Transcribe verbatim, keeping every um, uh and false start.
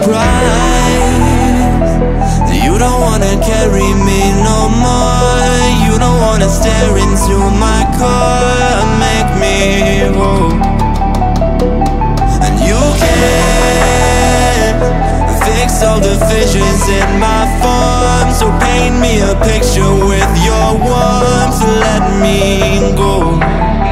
cries. You don't wanna carry me no more. You don't wanna stare into my core, make me whole. And you can't fix all the fissures in my form, so paint me a picture with your warmth, let me go.